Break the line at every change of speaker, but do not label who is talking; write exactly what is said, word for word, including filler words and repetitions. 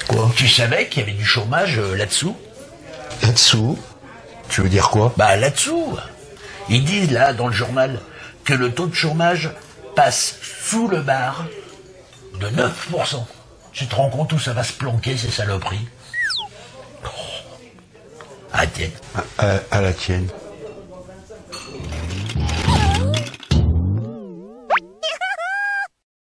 Quoi?
Tu savais qu'il y avait du chômage euh, là-dessous?
Là-dessous? Tu veux dire quoi?
Bah là-dessous. Ils disent là dans le journal que le taux de chômage passe sous le bar de neuf pour cent. Tu te rends compte où ça va se planquer ces saloperies? Oh. À la tienne.
À, à- à la tienne.